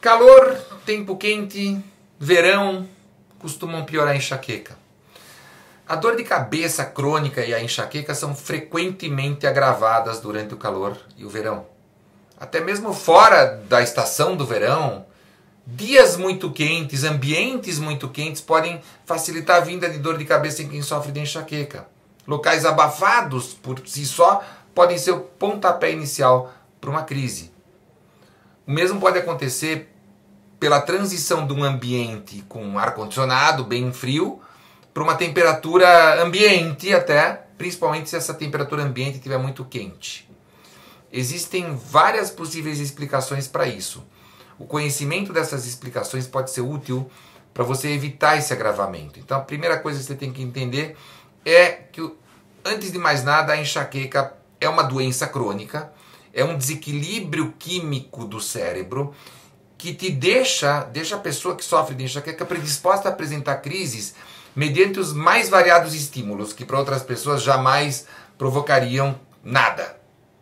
Calor, tempo quente, verão costumam piorar a enxaqueca. A dor de cabeça crônica e a enxaqueca são frequentemente agravadas durante o calor e o verão. Até mesmo fora da estação do verão, dias muito quentes, ambientes muito quentes podem facilitar a vinda de dor de cabeça em quem sofre de enxaqueca. Locais abafados por si só podem ser o pontapé inicial para uma crise. O mesmo pode acontecer pela transição de um ambiente com ar-condicionado bem frio para uma temperatura ambiente até, principalmente se essa temperatura ambiente estiver muito quente. Existem várias possíveis explicações para isso. O conhecimento dessas explicações pode ser útil para você evitar esse agravamento. Então a primeira coisa que você tem que entender é que, antes de mais nada, a enxaqueca é uma doença crônica, é um desequilíbrio químico do cérebro que te deixa a pessoa que sofre de enxaqueca predisposta a apresentar crises mediante os mais variados estímulos, que para outras pessoas jamais provocariam nada.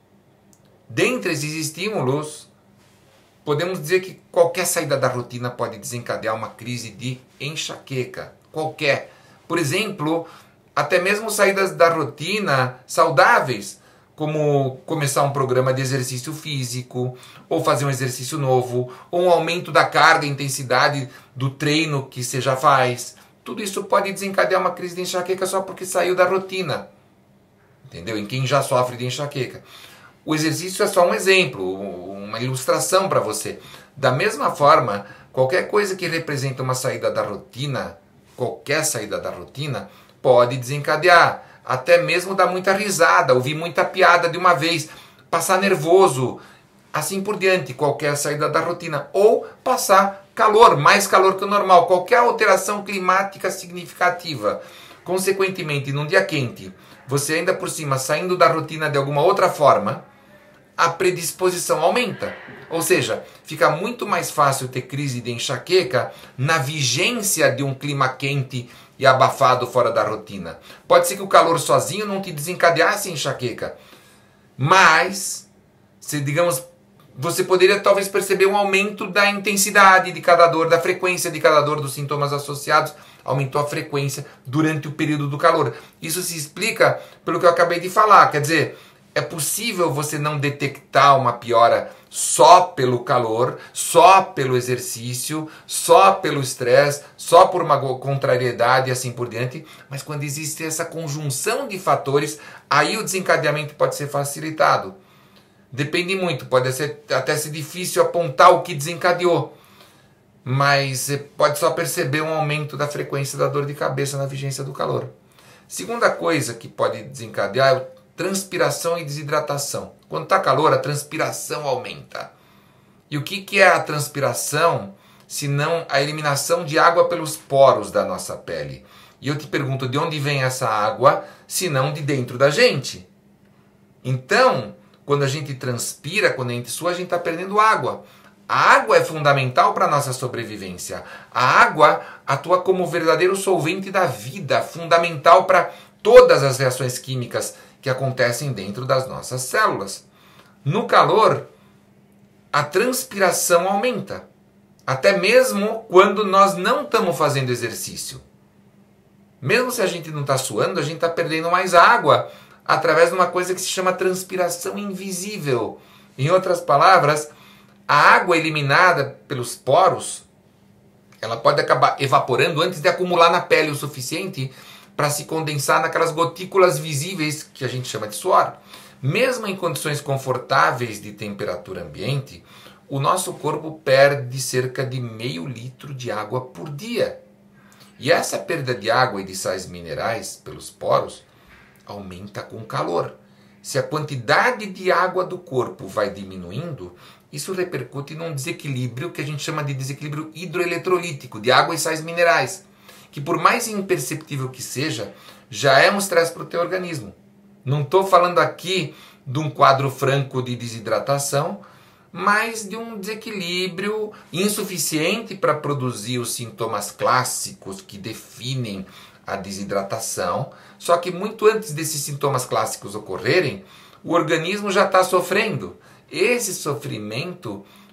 Dentre esses estímulos, podemos dizer que qualquer saída da rotina pode desencadear uma crise de enxaqueca. Qualquer. Por exemplo, até mesmo saídas da rotina saudáveis, como começar um programa de exercício físico, ou fazer um exercício novo, ou um aumento da carga e intensidade do treino que você já faz. Tudo isso pode desencadear uma crise de enxaqueca só porque saiu da rotina. Entendeu? Em quem já sofre de enxaqueca. O exercício é só um exemplo, uma ilustração para você. Da mesma forma, qualquer coisa que representa uma saída da rotina, qualquer saída da rotina, pode desencadear. Até mesmo dar muita risada, ouvir muita piada de uma vez, passar nervoso, assim por diante, qualquer saída da rotina. Ou passar calor, mais calor que o normal, qualquer alteração climática significativa. Consequentemente, num dia quente, você ainda por cima saindo da rotina de alguma outra forma, a predisposição aumenta. Ou seja, fica muito mais fácil ter crise de enxaqueca na vigência de um clima quente e abafado fora da rotina. Pode ser que o calor sozinho não te desencadeasse enxaqueca, mas, você poderia talvez perceber um aumento da intensidade de cada dor, da frequência de cada dor, dos sintomas associados. Aumentou a frequência durante o período do calor. Isso se explica pelo que eu acabei de falar. Quer dizer, é possível você não detectar uma piora só pelo calor, só pelo exercício, só pelo estresse, só por uma contrariedade e assim por diante, mas quando existe essa conjunção de fatores, aí o desencadeamento pode ser facilitado. Depende muito, pode até ser difícil apontar o que desencadeou, mas você pode só perceber um aumento da frequência da dor de cabeça na vigência do calor. Segunda coisa que pode desencadear é transpiração e desidratação. Quando está calor, a transpiração aumenta. E o que é a transpiração, se não a eliminação de água pelos poros da nossa pele? E eu te pergunto, de onde vem essa água, se não de dentro da gente? Então, quando a gente transpira, quando a gente sua, a gente está perdendo água. A água é fundamental para a nossa sobrevivência. A água atua como o verdadeiro solvente da vida, fundamental para todas as reações químicas que acontecem dentro das nossas células. No calor, a transpiração aumenta. Até mesmo quando nós não estamos fazendo exercício. Mesmo se a gente não está suando, a gente está perdendo mais água através de uma coisa que se chama transpiração invisível. Em outras palavras, a água eliminada pelos poros, ela pode acabar evaporando antes de acumular na pele o suficiente para se condensar naquelas gotículas visíveis que a gente chama de suor. Mesmo em condições confortáveis de temperatura ambiente, o nosso corpo perde cerca de meio litro de água por dia. E essa perda de água e de sais minerais pelos poros aumenta com calor. Se a quantidade de água do corpo vai diminuindo, isso repercute num desequilíbrio que a gente chama de desequilíbrio hidroeletrolítico, de água e sais minerais, que por mais imperceptível que seja, já é um estresse para o teu organismo. Não estou falando aqui de um quadro franco de desidratação, mas de um desequilíbrio insuficiente para produzir os sintomas clássicos que definem a desidratação. Só que muito antes desses sintomas clássicos ocorrerem, o organismo já está sofrendo. Esse sofrimento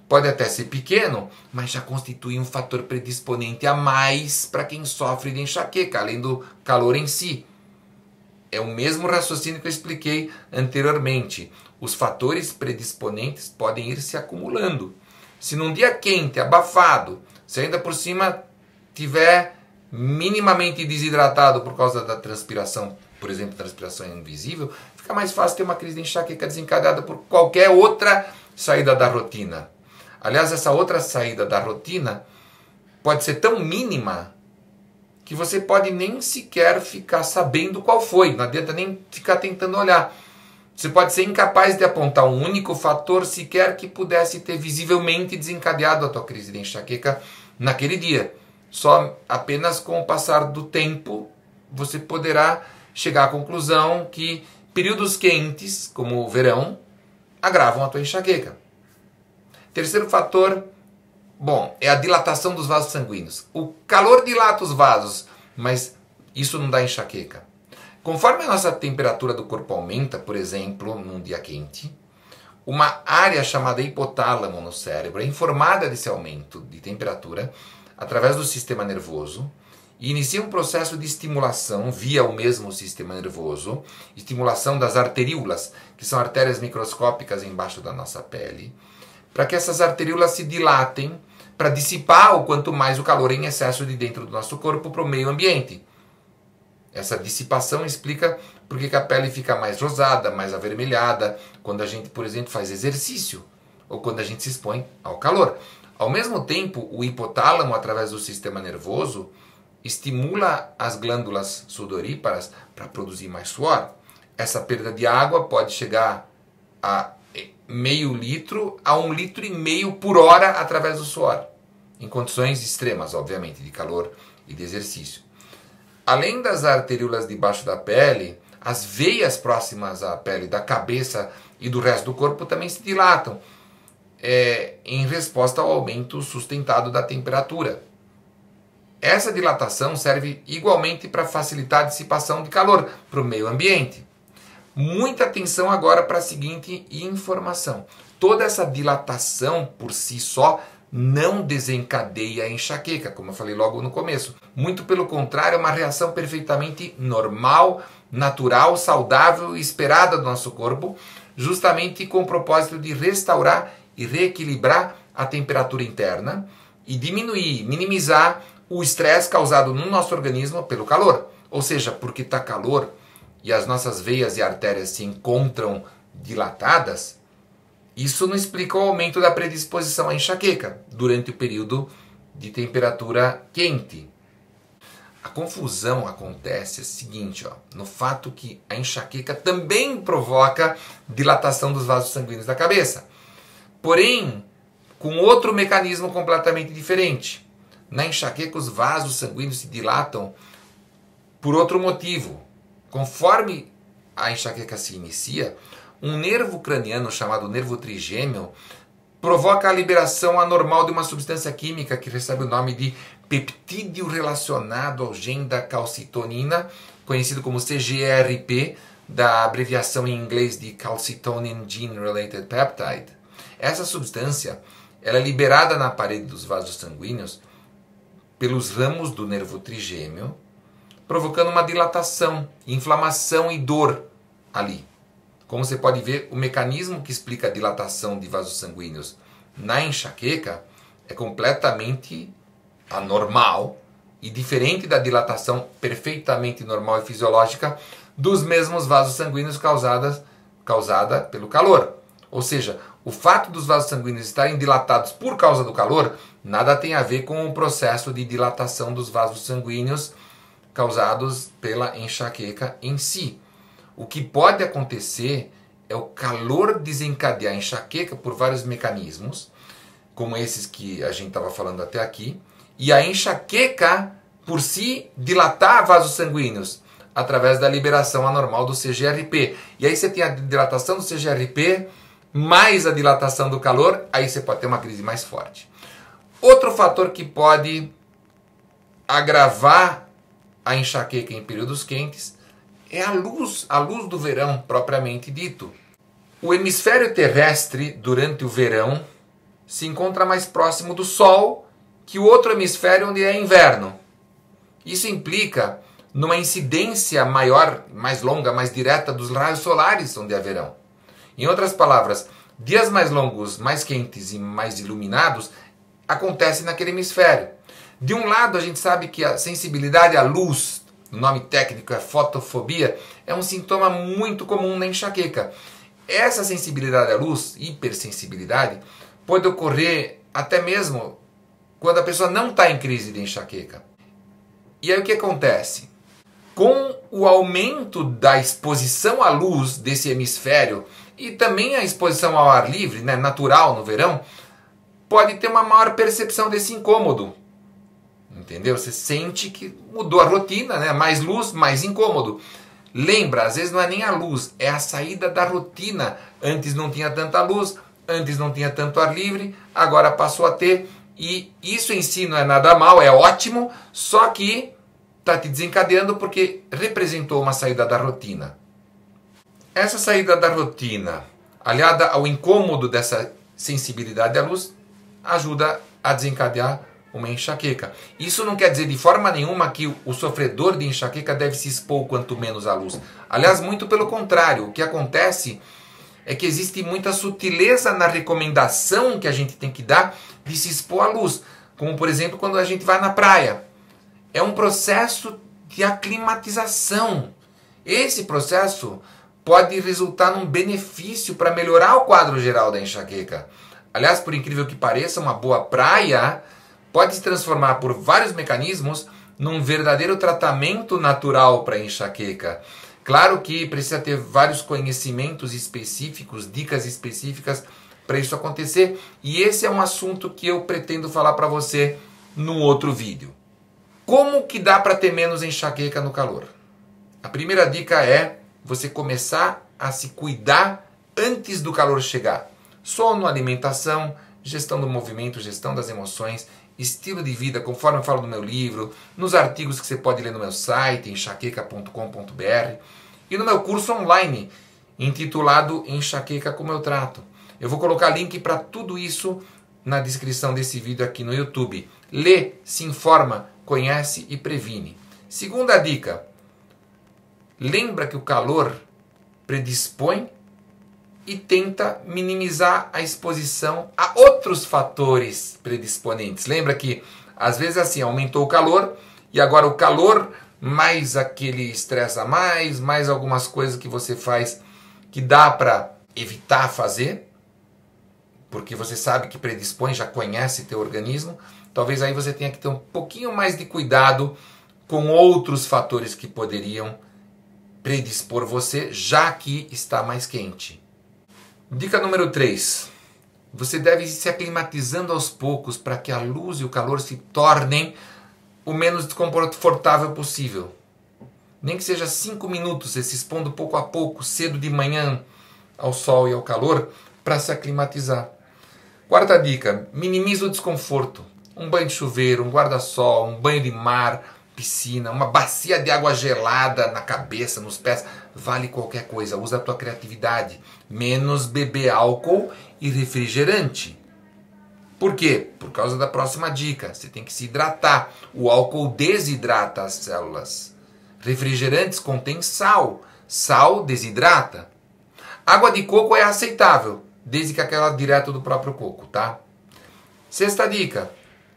pode até ser pequeno, mas já constitui um fator predisponente a mais para quem sofre de enxaqueca, além do calor em si. É o mesmo raciocínio que eu expliquei anteriormente. Os fatores predisponentes podem ir se acumulando. Se num dia quente, abafado, se ainda por cima tiver minimamente desidratado por causa da transpiração, por exemplo, transpiração invisível, fica mais fácil ter uma crise de enxaqueca desencadeada por qualquer outra saída da rotina. Aliás, essa outra saída da rotina pode ser tão mínima que você pode nem sequer ficar sabendo qual foi. Não adianta nem ficar tentando olhar. Você pode ser incapaz de apontar um único fator sequer que pudesse ter visivelmente desencadeado a tua crise de enxaqueca naquele dia. Só apenas com o passar do tempo você poderá chegar à conclusão que períodos quentes, como o verão, agravam a tua enxaqueca. Terceiro fator, é a dilatação dos vasos sanguíneos. O calor dilata os vasos, mas isso não dá enxaqueca. Conforme a nossa temperatura do corpo aumenta, por exemplo, num dia quente, uma área chamada hipotálamo no cérebro é informada desse aumento de temperatura através do sistema nervoso e inicia um processo de estimulação via o mesmo sistema nervoso, estimulação das arteríolas, que são artérias microscópicas embaixo da nossa pele, para que essas arteríolas se dilatem para dissipar o quanto mais o calor em excesso de dentro do nosso corpo para o meio ambiente. Essa dissipação explica por que a pele fica mais rosada, mais avermelhada, quando a gente, por exemplo, faz exercício ou quando a gente se expõe ao calor. Ao mesmo tempo, o hipotálamo, através do sistema nervoso, estimula as glândulas sudoríparas para produzir mais suor. Essa perda de água pode chegar a meio litro a 1,5 litro por hora através do suor, em condições extremas, obviamente, de calor e de exercício. Além das arteríolas debaixo da pele, as veias próximas à pele da cabeça e do resto do corpo também se dilatam, em resposta ao aumento sustentado da temperatura. Essa dilatação serve igualmente para facilitar a dissipação de calor para o meio ambiente. Muita atenção agora para a seguinte informação. Toda essa dilatação por si só não desencadeia a enxaqueca, como eu falei logo no começo. Muito pelo contrário, é uma reação perfeitamente normal, natural, saudável e esperada do nosso corpo, justamente com o propósito de restaurar e reequilibrar a temperatura interna e diminuir, minimizar o estresse causado no nosso organismo pelo calor. Ou seja, porque está calor e as nossas veias e artérias se encontram dilatadas, isso não explica o aumento da predisposição à enxaqueca durante o período de temperatura quente. A confusão acontece seguinte, no fato que a enxaqueca também provoca dilatação dos vasos sanguíneos da cabeça, porém com outro mecanismo completamente diferente. Na enxaqueca, os vasos sanguíneos se dilatam por outro motivo. Conforme a enxaqueca se inicia, um nervo craniano chamado nervo trigêmeo provoca a liberação anormal de uma substância química que recebe o nome de peptídeo relacionado ao gene da calcitonina, conhecido como CGRP, da abreviação em inglês de Calcitonin Gene Related Peptide. Essa substância ela é liberada na parede dos vasos sanguíneos pelos ramos do nervo trigêmeo, provocando uma dilatação, inflamação e dor ali. Como você pode ver, o mecanismo que explica a dilatação de vasos sanguíneos na enxaqueca é completamente anormal e diferente da dilatação perfeitamente normal e fisiológica dos mesmos vasos sanguíneos causada pelo calor. Ou seja, o fato dos vasos sanguíneos estarem dilatados por causa do calor nada tem a ver com o processo de dilatação dos vasos sanguíneos causados pela enxaqueca em si. O que pode acontecer é o calor desencadear a enxaqueca por vários mecanismos, como esses que a gente estava falando até aqui, e a enxaqueca por si dilatar vasos sanguíneos através da liberação anormal do CGRP. E aí você tem a dilatação do CGRP mais a dilatação do calor, aí você pode ter uma crise mais forte. Outro fator que pode agravar a enxaqueca em períodos quentes é a luz do verão propriamente dito. O hemisfério terrestre durante o verão se encontra mais próximo do Sol que o outro hemisfério onde é inverno. Isso implica numa incidência maior, mais longa, mais direta dos raios solares onde é verão. Em outras palavras, dias mais longos, mais quentes e mais iluminados acontecem naquele hemisfério. De um lado, a gente sabe que a sensibilidade à luz, o nome técnico é fotofobia, é um sintoma muito comum na enxaqueca. Essa sensibilidade à luz, hipersensibilidade, pode ocorrer até mesmo quando a pessoa não está em crise de enxaqueca. E aí o que acontece? Com o aumento da exposição à luz desse hemisfério e também a exposição ao ar livre, né, natural no verão, pode ter uma maior percepção desse incômodo. Entendeu? Você sente que mudou a rotina, né? Mais luz, mais incômodo. Lembra, às vezes não é nem a luz, é a saída da rotina. Antes não tinha tanta luz, antes não tinha tanto ar livre, agora passou a ter. E isso em si não é nada mal, é ótimo, só que está te desencadeando porque representou uma saída da rotina. Essa saída da rotina, aliada ao incômodo dessa sensibilidade à luz, ajuda a desencadear uma enxaqueca. Isso não quer dizer de forma nenhuma que o sofredor de enxaqueca deve se expor quanto menos à luz. Aliás, muito pelo contrário. O que acontece é que existe muita sutileza na recomendação que a gente tem que dar de se expor à luz. Como, por exemplo, quando a gente vai na praia. É um processo de aclimatização. Esse processo pode resultar num benefício para melhorar o quadro geral da enxaqueca. Aliás, por incrível que pareça, uma boa praia pode se transformar por vários mecanismos num verdadeiro tratamento natural para a enxaqueca. Claro que precisa ter vários conhecimentos específicos, dicas específicas para isso acontecer. E esse é um assunto que eu pretendo falar para você num outro vídeo. Como que dá para ter menos enxaqueca no calor? A primeira dica é você começar a se cuidar antes do calor chegar. Sono, alimentação, gestão do movimento, gestão das emoções, estilo de vida, conforme eu falo no meu livro, nos artigos que você pode ler no meu site, enxaqueca.com.br, e no meu curso online, intitulado Enxaqueca Como Eu Trato. Eu vou colocar link para tudo isso na descrição desse vídeo aqui no YouTube. Lê, se informa, conhece e previne. Segunda dica, lembra que o calor predispõe e tenta minimizar a exposição a outros fatores predisponentes. Lembra que, às vezes, assim, aumentou o calor e agora o calor, mais aquele estresse a mais algumas coisas que você faz que dá para evitar fazer, porque você sabe que predispõe, já conhece teu organismo. Talvez aí você tenha que ter um pouquinho mais de cuidado com outros fatores que poderiam predispor você, já que está mais quente. Dica número 3. Você deve ir se aclimatizando aos poucos para que a luz e o calor se tornem o menos desconfortável possível. Nem que seja 5 minutos, você se expondo pouco a pouco, cedo de manhã, ao sol e ao calor, para se aclimatizar. Quarta dica, minimiza o desconforto. Um banho de chuveiro, um guarda-sol, um banho de mar, piscina, uma bacia de água gelada na cabeça, nos pés, vale qualquer coisa, usa a tua criatividade, menos beber álcool e refrigerante. Por quê? Por causa da próxima dica, você tem que se hidratar, o álcool desidrata as células, refrigerantes contêm sal, sal desidrata. Água de coco é aceitável, desde que aquela direto do próprio coco, tá? Sexta dica,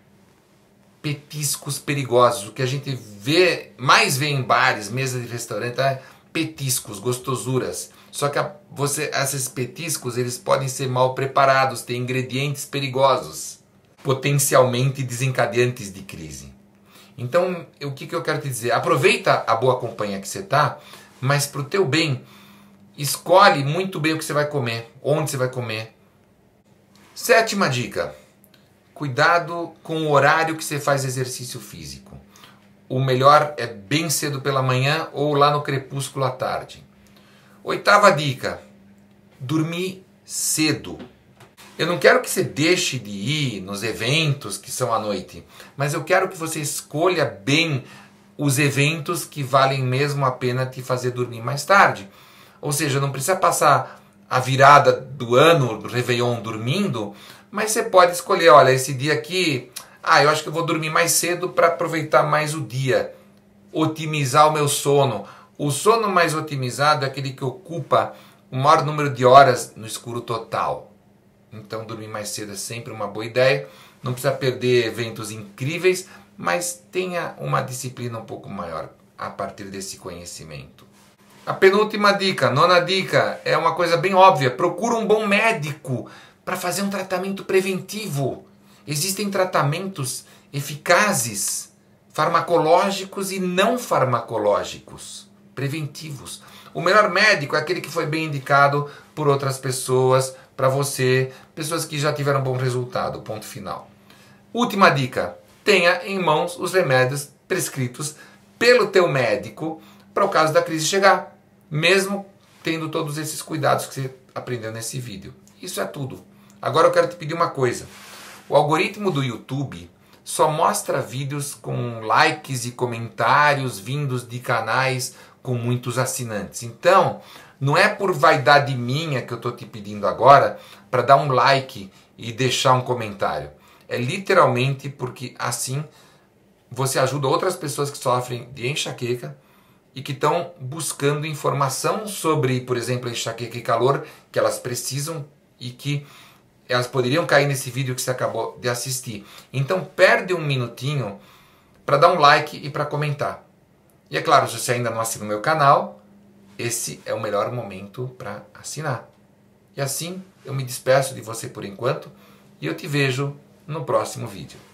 petiscos perigosos. O que a gente mais vê em bares, mesas de restaurante, é petiscos, gostosuras. Só que esses petiscos eles podem ser mal preparados, têm ingredientes perigosos, potencialmente desencadeantes de crise. Então, o que eu quero te dizer? Aproveita a boa companhia que você está, mas para o teu bem, escolhe muito bem o que você vai comer, onde você vai comer. Sétima dica. Cuidado com o horário que você faz exercício físico. O melhor é bem cedo pela manhã ou lá no crepúsculo à tarde. Oitava dica. Dormir cedo. Eu não quero que você deixe de ir nos eventos que são à noite, mas eu quero que você escolha bem os eventos que valem mesmo a pena te fazer dormir mais tarde. Ou seja, não precisa passar a virada do ano, do Réveillon, dormindo, Mas você pode escolher, olha, esse dia aqui, eu acho que eu vou dormir mais cedo para aproveitar mais o dia, otimizar o meu sono. O sono mais otimizado é aquele que ocupa o maior número de horas no escuro total. Então dormir mais cedo é sempre uma boa ideia. Não precisa perder eventos incríveis, mas tenha uma disciplina um pouco maior a partir desse conhecimento. A penúltima dica, nona dica, é uma coisa bem óbvia. Procura um bom médico para fazer um tratamento preventivo. Existem tratamentos eficazes, farmacológicos e não farmacológicos, preventivos. O melhor médico é aquele que foi bem indicado por outras pessoas, para você, pessoas que já tiveram bom resultado, ponto final. Última dica, tenha em mãos os remédios prescritos pelo teu médico para o caso da crise chegar, mesmo tendo todos esses cuidados que você aprendeu nesse vídeo. Isso é tudo. Agora eu quero te pedir uma coisa. O algoritmo do YouTube só mostra vídeos com likes e comentários vindos de canais com muitos assinantes. Então, não é por vaidade minha que eu estou te pedindo agora para dar um like e deixar um comentário. É literalmente porque assim você ajuda outras pessoas que sofrem de enxaqueca e que estão buscando informação sobre, por exemplo, enxaqueca e calor, que elas precisam e que elas poderiam cair nesse vídeo que você acabou de assistir. Então perde um minutinho para dar um like e para comentar. E é claro, se você ainda não assina o meu canal, esse é o melhor momento para assinar. E assim eu me despeço de você por enquanto e eu te vejo no próximo vídeo.